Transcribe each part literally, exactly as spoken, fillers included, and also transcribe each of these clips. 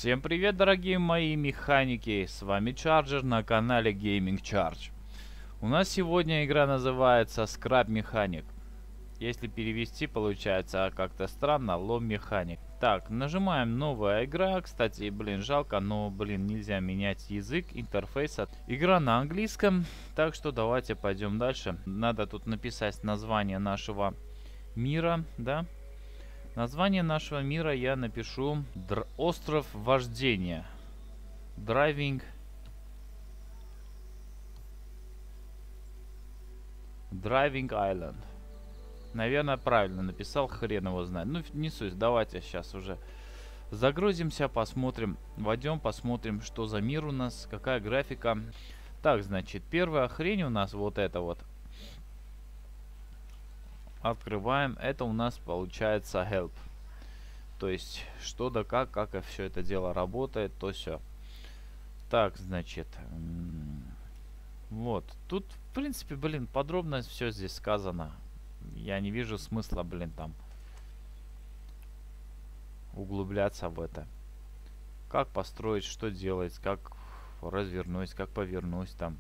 Всем привет, дорогие мои механики, с вами Чарджер на канале Gaming Charge. У нас сегодня игра называется Scrap Mechanic. Если перевести, получается как-то странно, лом механик. Так, нажимаем новая игра. Кстати, блин, жалко, но, блин, нельзя менять язык интерфейса. Игра на английском, так что давайте пойдем дальше. Надо тут написать название нашего мира, да? Название нашего мира я напишу Др Остров Вождения. Driving. Driving Island. Наверное, правильно написал, хрен его знает. Ну, не суть, давайте сейчас уже загрузимся, посмотрим, войдем, посмотрим, что за мир у нас, какая графика. Так, значит, первая хрень у нас вот это вот. Открываем. Это у нас получается help. То есть, что да как, как все это дело работает, то все. Так, значит. Вот. Тут, в принципе, блин, подробно все здесь сказано. Я не вижу смысла, блин, там углубляться в это. Как построить, что делать, как развернуть, как повернуть там.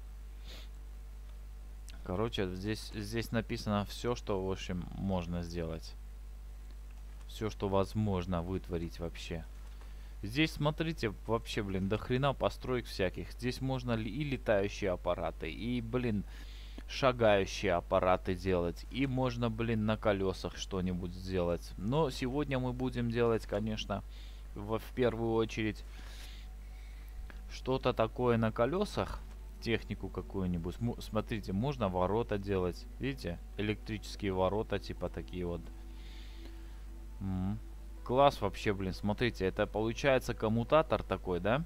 Короче, здесь, здесь написано все, что, в общем, можно сделать. Все, что возможно вытворить вообще. Здесь, смотрите, вообще, блин, до хрена построек всяких. Здесь можно и летающие аппараты, и, блин, шагающие аппараты делать. И можно, блин, на колесах что-нибудь сделать. Но сегодня мы будем делать, конечно, в, в первую очередь что-то такое на колесах. Технику какую-нибудь. Смотрите, можно ворота делать. Видите? Электрические ворота, типа такие вот. М-м. Класс вообще, блин. Смотрите, это получается коммутатор такой, да?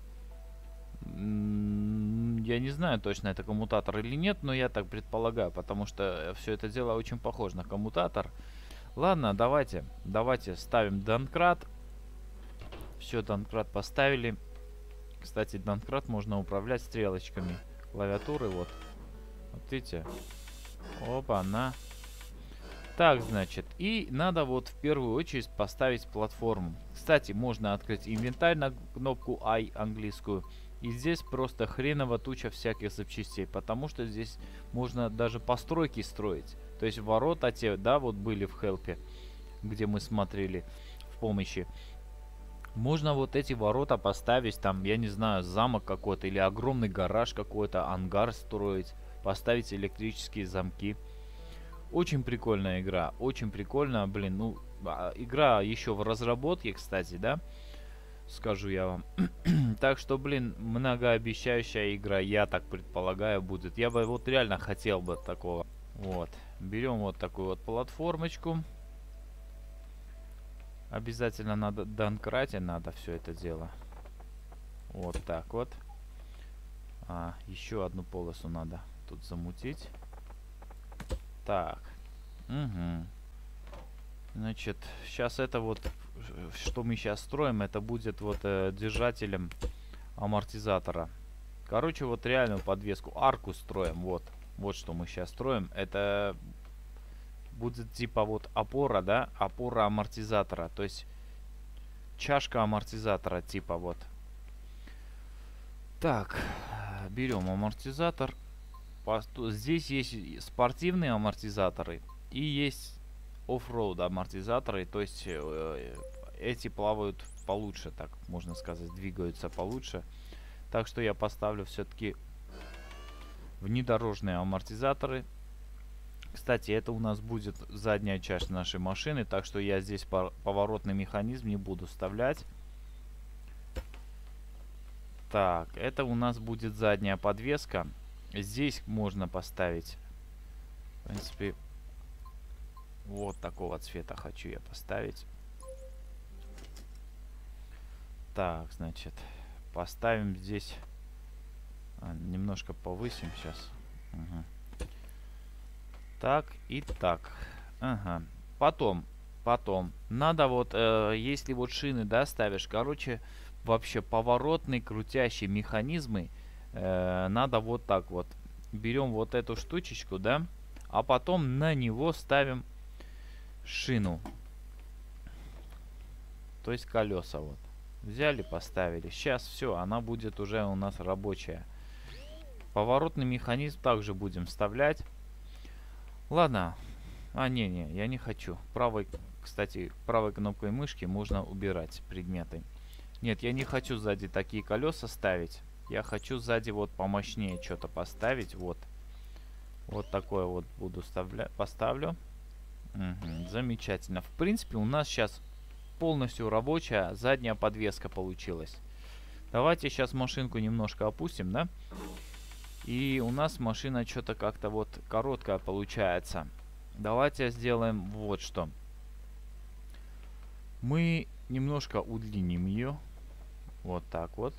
М-м, я не знаю точно, это коммутатор или нет, но я так предполагаю, потому что все это дело очень похоже на коммутатор. Ладно, давайте. Давайте ставим Домкрат. Все, Домкрат поставили. Кстати, Домкрат можно управлять стрелочками клавиатуры, вот. Вот видите? Опа, на. Так, значит, и надо вот в первую очередь поставить платформу. Кстати, можно открыть инвентарь на кнопку I английскую. И здесь просто хреново туча всяких запчастей, потому что здесь можно даже постройки строить. То есть ворота те, да, вот были в хелпе, где мы смотрели в помощи. Можно вот эти ворота поставить, там, я не знаю, замок какой-то или огромный гараж какой-то, ангар строить, поставить электрические замки. Очень прикольная игра, очень прикольно, блин, ну, игра еще в разработке, кстати, да, скажу я вам. Так что, блин, многообещающая игра, я так предполагаю, будет. Я бы вот реально хотел бы такого. Вот, берем вот такую вот платформочку. Обязательно надо донкрате, надо все это дело. Вот так вот. А, еще одну полосу надо тут замутить. Так. Угу. Значит, сейчас это вот, что мы сейчас строим, это будет вот э, держателем амортизатора. Короче, вот реальную подвеску, арку строим. Вот. Вот что мы сейчас строим. Это будет типа вот опора, да, опора амортизатора, то есть чашка амортизатора типа вот. Так, берем амортизатор. Здесь есть спортивные амортизаторы и есть оффроуд амортизаторы, то есть э, эти плавают получше, так можно сказать, двигаются получше. Так что я поставлю все-таки внедорожные амортизаторы. Кстати, это у нас будет задняя часть нашей машины, так что я здесь поворотный механизм не буду вставлять. Так, это у нас будет задняя подвеска. Здесь можно поставить, в принципе, вот такого цвета хочу я поставить. Так, значит, поставим здесь, а, немножко повысим сейчас. Угу. Так и так. Ага. Потом, потом, надо вот, э, если вот шины, да, ставишь, короче, вообще поворотные крутящие механизмы, э, надо вот так вот. Берем вот эту штучечку, да, а потом на него ставим шину. То есть колеса вот. Взяли, поставили. Сейчас все, она будет уже у нас рабочая. Поворотный механизм также будем вставлять. Ладно. А, не-не, я не хочу. Правой, кстати, правой кнопкой мышки можно убирать предметы. Нет, я не хочу сзади такие колеса ставить. Я хочу сзади вот помощнее что-то поставить. Вот. Вот такое вот буду ставля... поставлю. Угу, замечательно. В принципе, у нас сейчас полностью рабочая задняя подвеска получилась. Давайте сейчас машинку немножко опустим, да? И у нас машина что-то как-то вот короткая получается. Давайте сделаем вот что. Мы немножко удлиним ее. Вот так вот.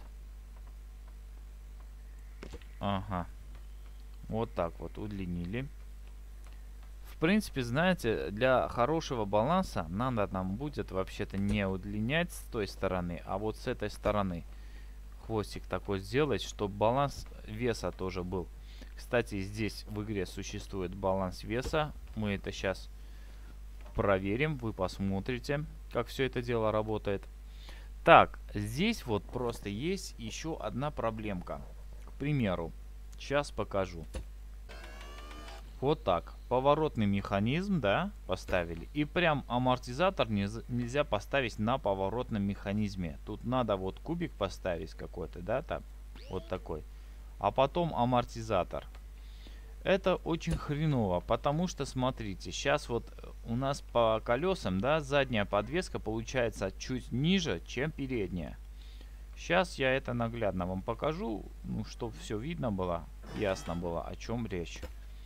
Ага. Вот так вот удлинили. В принципе, знаете, для хорошего баланса надо нам будет вообще-то не удлинять с той стороны, а вот с этой стороны хвостик такой сделать, чтобы баланс веса тоже был. Кстати, здесь в игре существует баланс веса. Мы это сейчас проверим, вы посмотрите, как все это дело работает. Так, здесь вот просто есть еще одна проблемка. К примеру, сейчас покажу. Вот так. Поворотный механизм, да, поставили. И прям амортизатор нельзя поставить на поворотном механизме. Тут надо вот кубик поставить какой-то, да, там. Вот такой. А потом амортизатор. Это очень хреново, потому что, смотрите, сейчас вот у нас по колесам, да, задняя подвеска получается чуть ниже, чем передняя. Сейчас я это наглядно вам покажу, ну, чтобы все видно было, ясно было, о чем речь.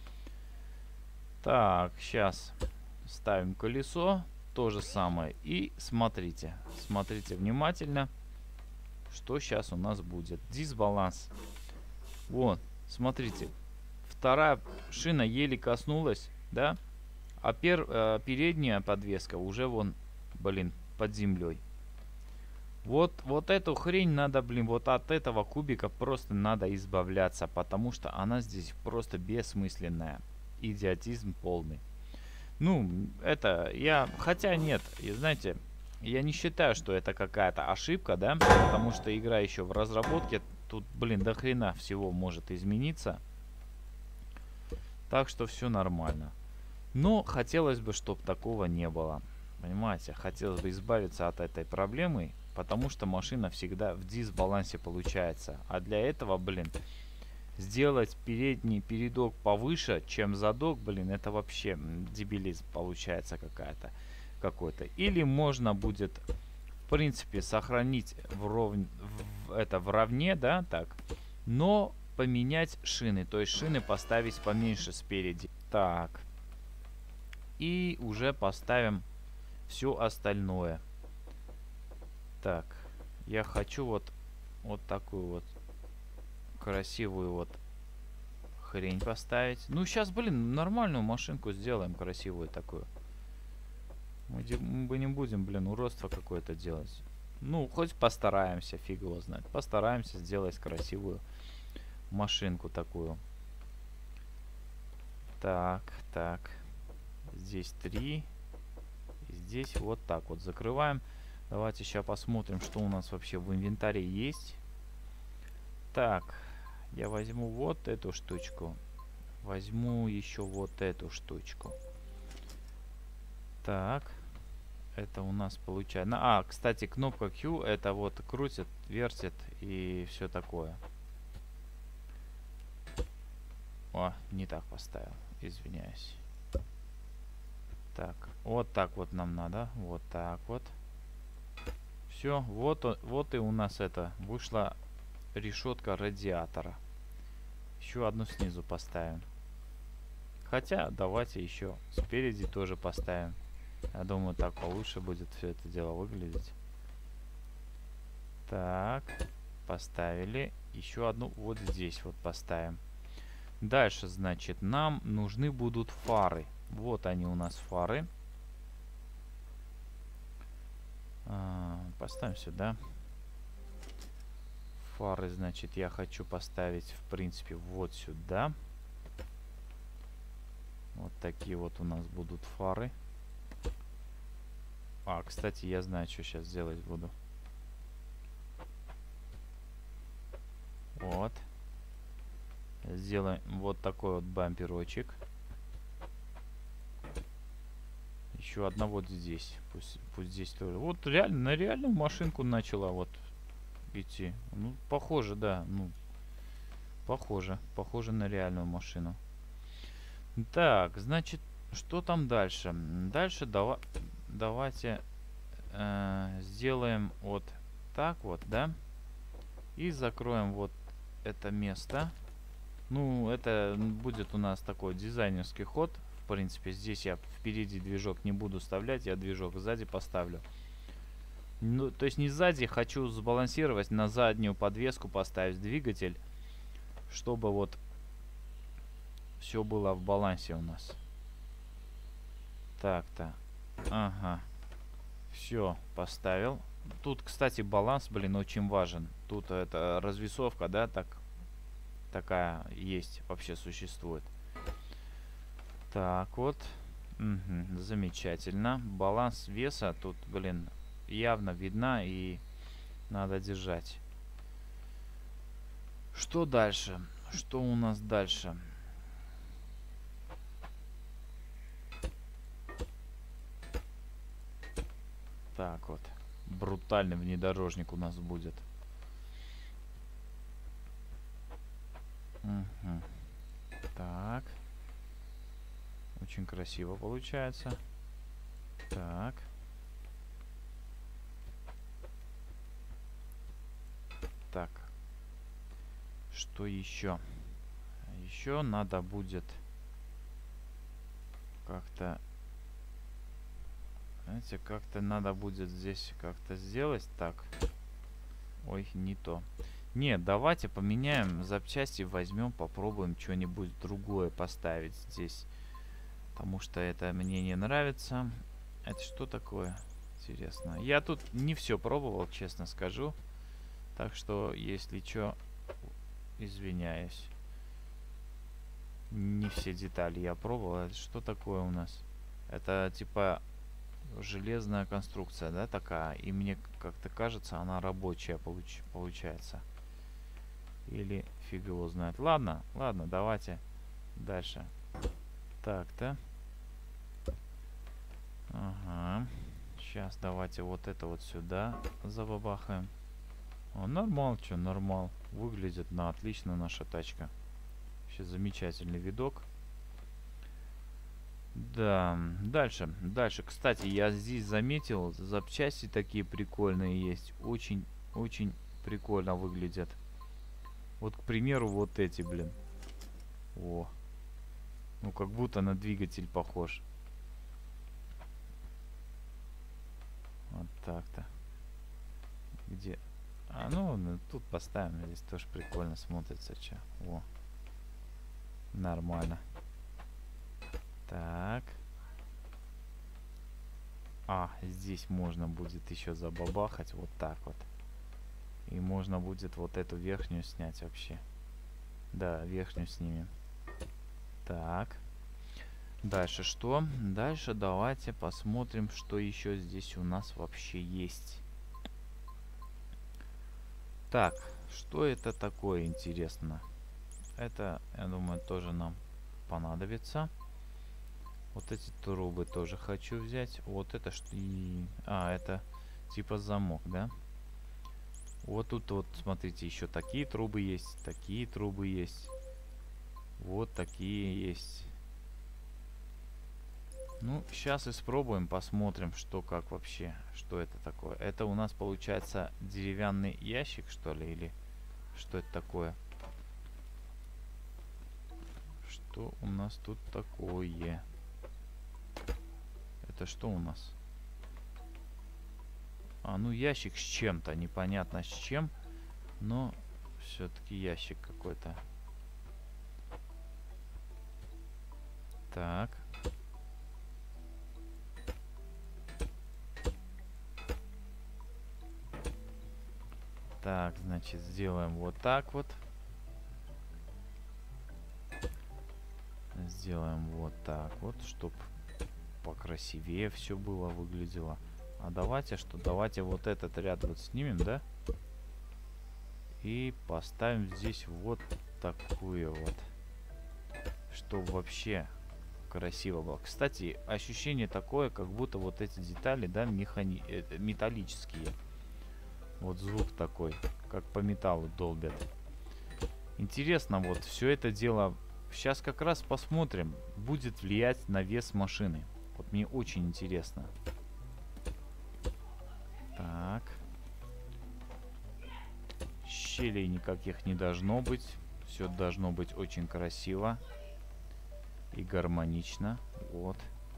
Так, сейчас ставим колесо, то же самое. И смотрите, смотрите внимательно, что сейчас у нас будет. Дисбаланс. Вот, смотрите, вторая шина еле коснулась, да, а пер, э, передняя подвеска уже вон, блин, под землей. Вот, вот эту хрень надо, блин, вот от этого кубика просто надо избавляться, потому что она здесь просто бессмысленная. Идиотизм полный. Ну, это я... Хотя нет, и знаете, я не считаю, что это какая-то ошибка, да? Потому что игра еще в разработке. Тут, блин, до хрена всего может измениться. Так что все нормально. Но хотелось бы, чтобы такого не было. Понимаете? Хотелось бы избавиться от этой проблемы. Потому что машина всегда в дисбалансе получается. А для этого, блин... Сделать передний передок повыше, чем задок, блин, это вообще дебилизм получается какая-то какой-то. Или можно будет, в принципе, сохранить в ровн... в... это в равне, да, так, но поменять шины, то есть шины поставить поменьше спереди. Так. И уже поставим все остальное. Так. Я хочу вот, вот такую вот красивую вот хрень поставить. Ну, сейчас, блин, нормальную машинку сделаем, красивую такую. Мы, мы не будем, блин, уродство какое-то делать. Ну, хоть постараемся, фиг его знает. Постараемся сделать красивую машинку такую. Так, так. Здесь три. И здесь вот так вот закрываем. Давайте сейчас посмотрим, что у нас вообще в инвентаре есть. Так. Я возьму вот эту штучку. Возьму еще вот эту штучку. Так. Это у нас получается... А, кстати, кнопка Q это вот крутит, вертит и все такое. О, не так поставил. Извиняюсь. Так, вот так вот нам надо. Вот так вот. Все, вот, вот и у нас это вышла решетка радиатора. Еще одну снизу поставим. Хотя давайте еще спереди тоже поставим. Я думаю, так получше будет все это дело выглядеть. Так, поставили. Еще одну вот здесь вот поставим. Дальше, значит, нам нужны будут фары. Вот они у нас фары. А, поставим сюда. Фары, значит, я хочу поставить, в принципе, вот сюда. Вот такие вот у нас будут фары. А, кстати, я знаю, что сейчас делать буду. сделаем вот такой вот бамперочек. Еще одна вот здесь. Пусть, пусть здесь тоже. Вот реально, на реальную машинку начала вот идти. Ну, похоже, да. Ну, похоже. Похоже на реальную машину. Так, значит, что там дальше? Дальше дава давайте э, сделаем вот так вот, да? И закроем вот это место. Ну, это будет у нас такой дизайнерский ход. В принципе, здесь я впереди движок не буду вставлять, я движок сзади поставлю. Ну, то есть не сзади, хочу сбалансировать, на заднюю подвеску поставить двигатель, чтобы вот все было в балансе у нас. Так-то. Ага. Все, поставил. Тут, кстати, баланс, блин, очень важен. Тут это развесовка, да, так, такая есть, вообще существует. Так вот. Угу, замечательно. Баланс веса тут, блин, явно видна и надо держать. Что дальше? Что у нас дальше? Так вот. Брутальный внедорожник у нас будет. Угу. Так. Очень красиво получается. Так. Так. Что еще? Еще надо будет как-то... Знаете, как-то надо будет здесь как-то сделать так. Ой, не то. Нет, давайте поменяем запчасти, возьмем, попробуем что-нибудь другое поставить здесь. Потому что это мне не нравится. Это что такое? Интересно. Я тут не все пробовал, честно скажу. Так что, если что, извиняюсь. Не все детали я пробовал. Это что такое у нас? Это типа... железная конструкция, да, такая. И мне как-то кажется, она рабочая получ получается. Или фиг его знает. Ладно, ладно, давайте дальше. Так-то. Ага. Сейчас давайте вот это вот сюда забабахаем. О, нормал, что, нормал. Выглядит на отлично наша тачка. Вообще замечательный видок. Да, дальше, дальше. Кстати, я здесь заметил, запчасти такие прикольные есть. Очень, очень прикольно выглядят. Вот, к примеру, вот эти, блин. О. Ну, как будто на двигатель похож. Вот так-то. Где? А, ну, ну, тут поставим. Здесь тоже прикольно смотрится. Че. О. Нормально. Так. А, здесь можно будет еще забабахать вот так вот. И можно будет вот эту верхнюю снять вообще. Да, верхнюю снимем. Так. Дальше что? Дальше давайте посмотрим, что еще здесь у нас вообще есть. Так, что это такое, интересно? Это, я думаю, тоже нам понадобится. Вот эти трубы тоже хочу взять. Вот это что? И... А, это типа замок, да? Вот тут вот, смотрите, еще такие трубы есть, такие трубы есть. Вот такие есть. Ну, сейчас испробуем, посмотрим, что как вообще, что это такое. Это у нас получается деревянный ящик, что ли, или что это такое? Что у нас тут такое? Это что у нас? А, ну ящик с чем-то, непонятно с чем, но все-таки ящик какой-то. Так. Так, значит, сделаем вот так вот. Сделаем вот так вот, чтобы покрасивее все было, выглядело. А давайте что? Давайте вот этот ряд вот снимем, да? И поставим здесь вот такую вот. Чтобы вообще красиво было. Кстати, ощущение такое, как будто вот эти детали, да, механи... э, металлические. Вот звук такой, как по металлу долбят. Интересно, вот все это дело. Сейчас как раз посмотрим, будет влиять на вес машины. Вот мне очень интересно. Так. Щелей никаких не должно быть. Все должно быть очень красиво и гармонично. Вот.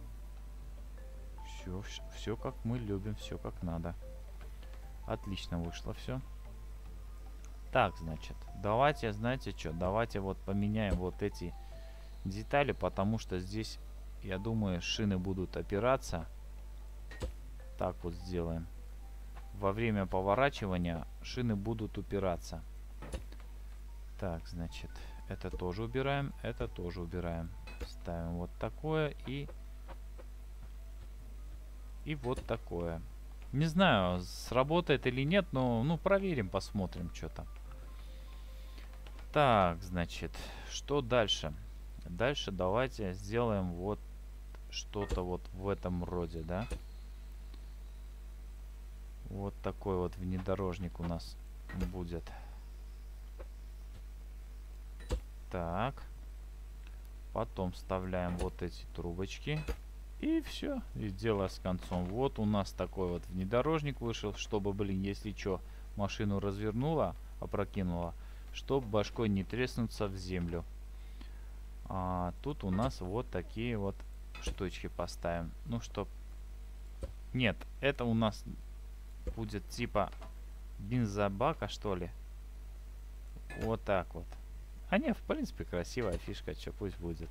Все, все как мы любим, все как надо. Отлично вышло все. Так, значит, давайте, знаете что, давайте вот поменяем вот эти детали, потому что здесь, я думаю, шины будут опираться. Так вот сделаем. Во время поворачивания шины будут упираться. Так, значит, это тоже убираем, это тоже убираем. Ставим вот такое и... И вот такое. Не знаю, сработает или нет, но, ну, проверим, посмотрим, что там. Так, значит, что дальше? Дальше давайте сделаем вот что-то вот в этом роде, да? Вот такой вот внедорожник у нас будет. Так. Потом вставляем вот эти трубочки. И все. И дело с концом. Вот у нас такой вот внедорожник вышел. Чтобы, блин, если что, машину развернула, опрокинула, чтобы башкой не треснуться в землю. А тут у нас вот такие вот штучки поставим. Ну, чтоб... Нет, это у нас будет типа бензобака, что ли. Вот так вот. А не, в принципе, красивая фишка, что пусть будет.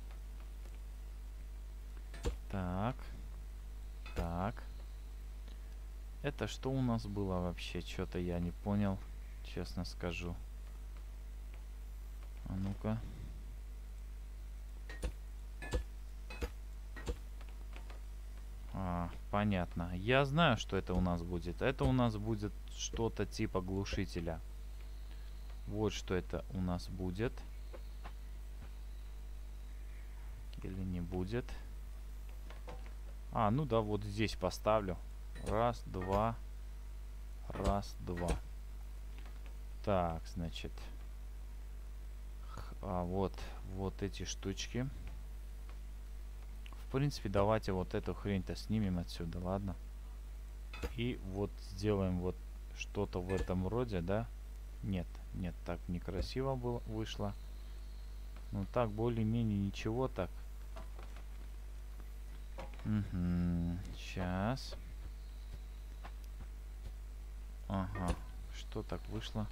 Так. Так. Это что у нас было вообще? Что-то я не понял, честно скажу. А ну-ка. А, понятно. Я знаю, что это у нас будет. Это у нас будет что-то типа глушителя. Вот что это у нас будет. Или не будет. А, ну да, вот здесь поставлю. Раз, два. Раз, два. Так, значит. А вот, вот эти штучки. В принципе, давайте вот эту хрень-то снимем отсюда, ладно? И вот сделаем вот что-то в этом роде, да? Нет, нет, так некрасиво было, вышло. Ну так, более-менее ничего так. Угу, сейчас. Ага, что так вышло?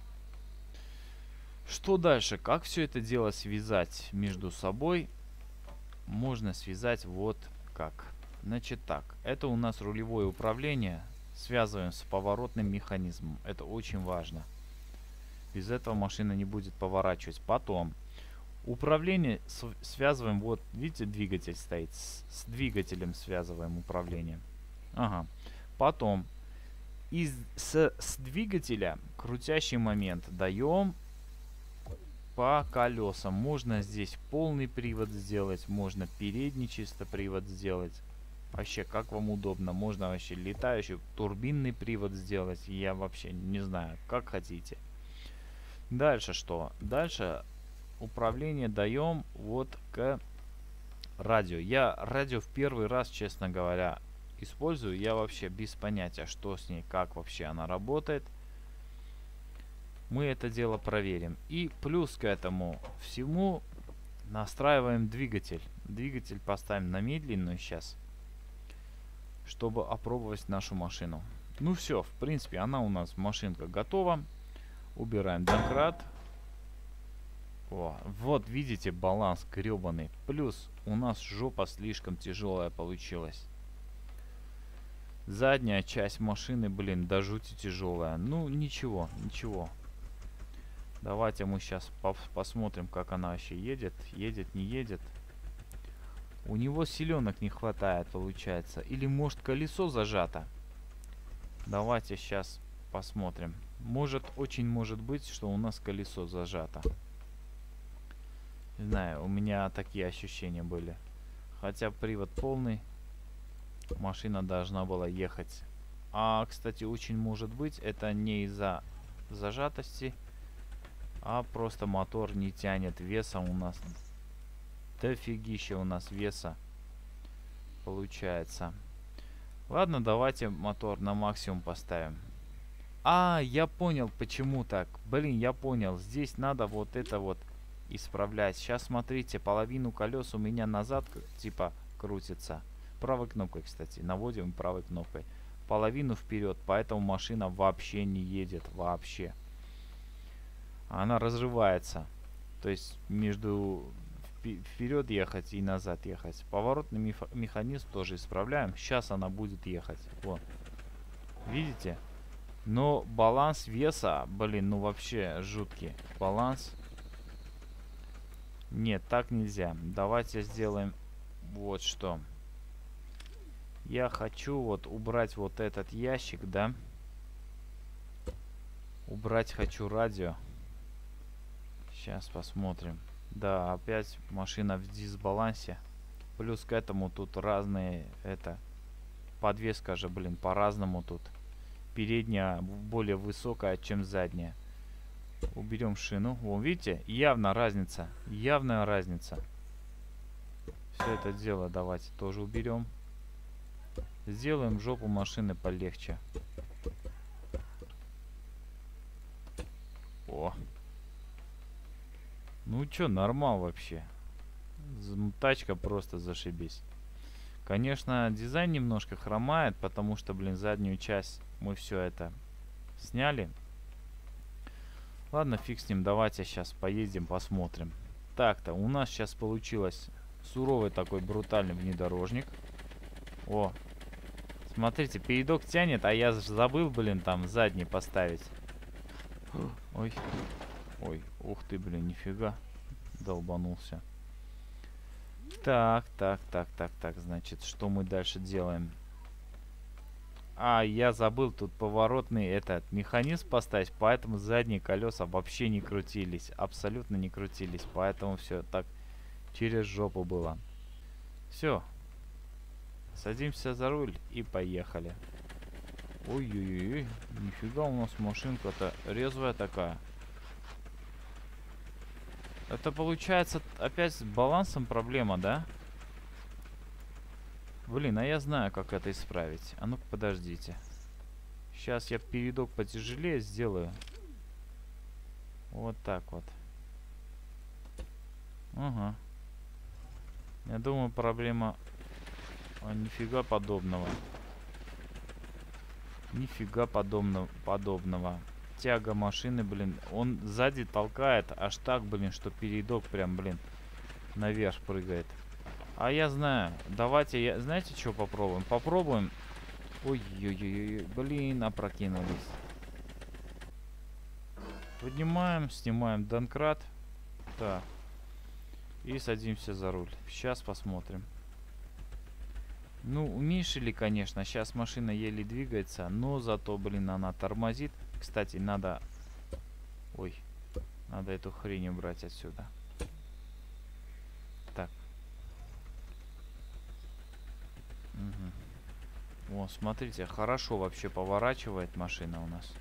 Что дальше? Как все это дело связать между собой? Можно связать вот как. Значит так, это у нас рулевое управление. Связываем с поворотным механизмом. Это очень важно. Без этого машина не будет поворачивать. Потом управление связываем. Вот, видите, двигатель стоит. С, с двигателем связываем управление. Ага. Потом из, с, с двигателя крутящий момент даем по колесам. Можно здесь полный привод сделать. Можно передний чисто привод сделать. Вообще, как вам удобно. Можно вообще летающий турбинный привод сделать. Я вообще не знаю, как хотите. Дальше что? Дальше управление даем вот к радио. Я радио в первый раз, честно говоря, использую. Я вообще без понятия, что с ней, как вообще она работает. Мы это дело проверим. И плюс к этому всему настраиваем двигатель. Двигатель поставим на медленную сейчас, чтобы опробовать нашу машину. Ну все, в принципе, она у нас, машинка, готова. Убираем домкрат. О, вот видите, баланс гребаный. Плюс у нас жопа слишком тяжелая получилась. Задняя часть машины, блин, до жути тяжелая. Ну ничего, ничего. Давайте мы сейчас по посмотрим, как она вообще едет. Едет, не едет. У него силенок не хватает, получается. Или может колесо зажато. Давайте сейчас посмотрим. Может, очень может быть, что у нас колесо зажато. Не знаю, у меня такие ощущения были. Хотя привод полный, машина должна была ехать. А, кстати, очень может быть, это не из-за зажатости, а просто мотор не тянет веса у нас. Дофигища у нас веса получается. Ладно, давайте мотор на максимум поставим. А, я понял, почему так. Блин, я понял. Здесь надо вот это вот исправлять. Сейчас, смотрите, половину колес у меня назад, типа, крутится. Правой кнопкой, кстати. Наводим правой кнопкой. Половину вперед, поэтому машина вообще не едет. Вообще. Она разрывается. То есть, между вперед ехать и назад ехать. Поворотный механизм тоже исправляем. Сейчас она будет ехать. Вот. Видите? Но баланс веса, блин, ну вообще жуткий. Баланс. Нет, так нельзя. Давайте сделаем вот что. Я хочу вот убрать вот этот ящик, да? Убрать хочу радио. Сейчас посмотрим. Да, опять машина в дисбалансе. Плюс к этому тут разные, это, подвеска же, блин, по-разному тут. Передняя более высокая, чем задняя. Уберем шину. Вон, видите? Явно разница. Явная разница. Все это дело давайте тоже уберем. Сделаем жопу машины полегче. О. Ну чё, нормал вообще. Тачка просто зашибись. Конечно, дизайн немножко хромает, потому что, блин, заднюю часть мы все это сняли. Ладно, фиг с ним. Давайте сейчас поедем, посмотрим. Так-то, у нас сейчас получилось суровый такой брутальный внедорожник. О, смотрите, передок тянет, а я забыл, блин, там задний поставить. Ой, ой, ух ты, блин, нифига. Долбанулся. Так, так, так, так, так, значит, что мы дальше делаем? А, я забыл тут поворотный этот механизм поставить, поэтому задние колеса вообще не крутились. Абсолютно не крутились, поэтому все так через жопу было. Все. Садимся за руль и поехали. Ой-ой-ой, нифига у нас машинка-то резвая такая. Это получается опять с балансом проблема, да? Блин, а я знаю, как это исправить. А ну-ка, подождите. Сейчас я передок потяжелее сделаю. Вот так вот. Ага. Я думаю, проблема... А, нифига подобного. Нифига подобного, подобного. Тяга машины, блин. Он сзади толкает аж так, блин, что передок прям, блин, наверх прыгает. А я знаю. Давайте, я, знаете, что попробуем? Попробуем. Ой-ой-ой, блин, опрокинулись. Поднимаем, снимаем домкрат. Так. И садимся за руль. Сейчас посмотрим. Ну, уменьшили, конечно. Сейчас машина еле двигается. Но зато, блин, она тормозит. Кстати, надо... Ой. Надо эту хрень убрать отсюда. Так. Угу. О, смотрите, хорошо вообще поворачивает машина у нас.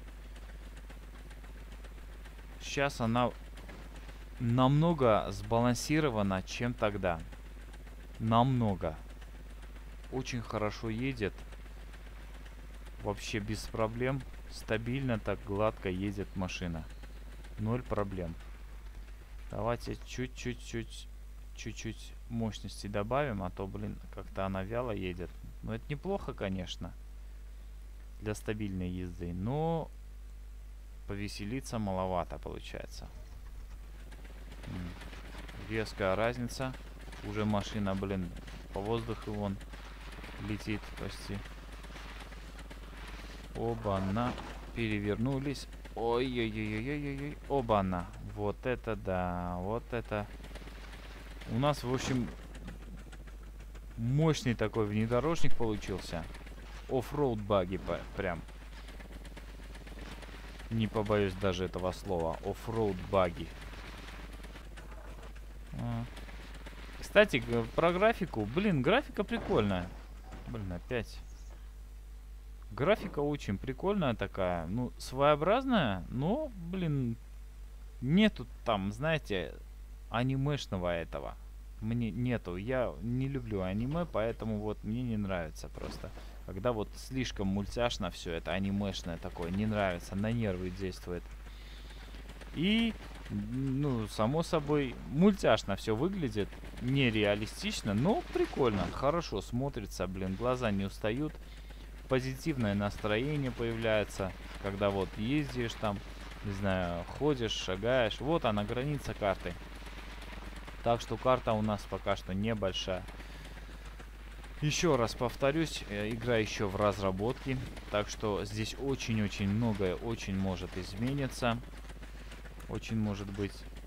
Сейчас она намного сбалансирована, чем тогда. Намного. Очень хорошо едет. Вообще без проблем. Стабильно так гладко едет машина. Ноль проблем. Давайте чуть-чуть-чуть чуть-чуть мощности добавим, а то, блин, как-то она вяло едет. Ну, это неплохо, конечно, для стабильной езды, но повеселиться маловато получается. Резкая разница. Уже машина, блин, по воздуху вон летит почти. Оба-на. Перевернулись. Ой-ой-ой-ой-ой-ой. Оба-на. Вот это да. Вот это. У нас, в общем, мощный такой внедорожник получился. Оффроуд баги прям. Не побоюсь даже этого слова. Оффроуд баги. А. Кстати, г- про графику. Блин, графика прикольная. Блин, опять. Графика очень прикольная такая. Ну, своеобразная, но, блин, нету там, знаете, анимешного этого. Мне нету. Я не люблю аниме, поэтому вот мне не нравится просто. Когда вот слишком мультяшно все это, анимешное такое, не нравится, на нервы действует. И, ну, само собой, мультяшно все выглядит, нереалистично, но прикольно, хорошо смотрится, блин, глаза не устают, позитивное настроение появляется, когда вот ездишь там, не знаю, ходишь, шагаешь, вот она, граница карты. Так что карта у нас пока что небольшая. Еще раз повторюсь, э, игра еще в разработке, так что здесь очень-очень многое очень может измениться. Очень может быть.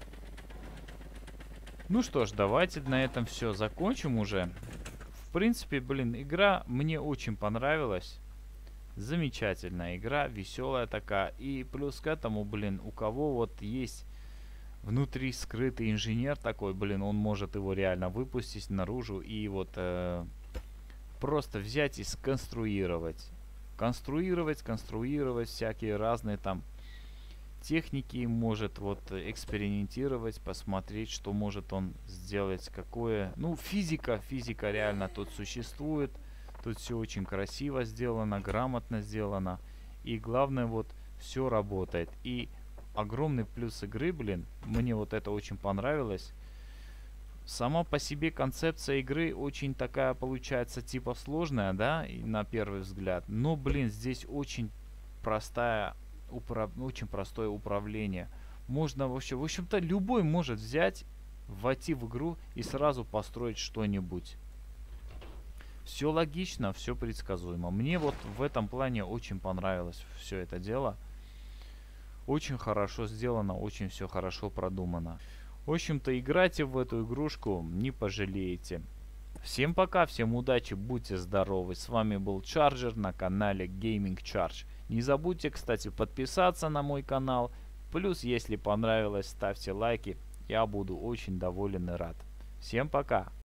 Ну что ж, давайте на этом все закончим уже. В принципе, блин, игра мне очень понравилась. Замечательная игра, веселая такая. И плюс к этому, блин, у кого вот есть внутри скрытый инженер такой, блин, он может его реально выпустить наружу и вот э, просто взять и сконструировать. Конструировать, конструировать всякие разные там техники, может вот экспериментировать, посмотреть, что может он сделать, какое... Ну, физика, физика реально тут существует. Тут все очень красиво сделано, грамотно сделано. И главное, вот все работает. И огромный плюс игры, блин, мне вот это очень понравилось. Сама по себе концепция игры очень такая получается типа сложная, да, и на первый взгляд. Но, блин, здесь очень простая, управ... очень простое управление. Можно вообще, в общем-то, любой может взять, войти в игру и сразу построить что-нибудь. Все логично, все предсказуемо. Мне вот в этом плане очень понравилось все это дело. Очень хорошо сделано, очень все хорошо продумано. В общем-то, играйте в эту игрушку, не пожалеете. Всем пока, всем удачи, будьте здоровы. С вами был Чарджер на канале Gaming Charge. Не забудьте, кстати, подписаться на мой канал. Плюс, если понравилось, ставьте лайки. Я буду очень доволен и рад. Всем пока.